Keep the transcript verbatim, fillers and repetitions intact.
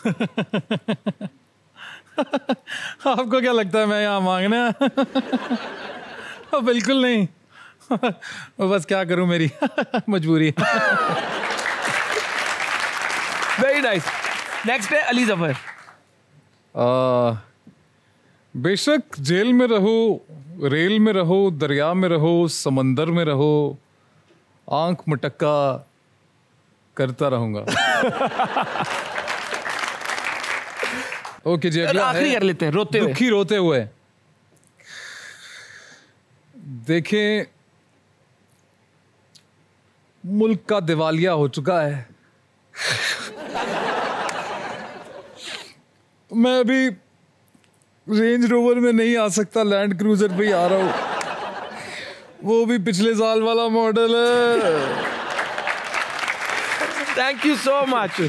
आपको क्या लगता है मैं यहाँ मांगने? बिल्कुल नहीं। बस क्या करूं, मेरी मजबूरी है। Very nice. नेक्स्ट है अली जफर। बेशक जेल में रहो, रेल में रहो, दरिया में रहो, समंदर में रहो, आंख मटक्का करता रहूंगा। ओके जी, अगला आखिरी कर लेते हैं, रोते हुए। दुखी रोते हुए। देखें, मुल्क का दिवालिया हो चुका है। मैं अभी रेंज रोवर में नहीं आ सकता, लैंड क्रूजर पे ही आ रहा हूं, वो भी पिछले साल वाला मॉडल है। Thank you so much.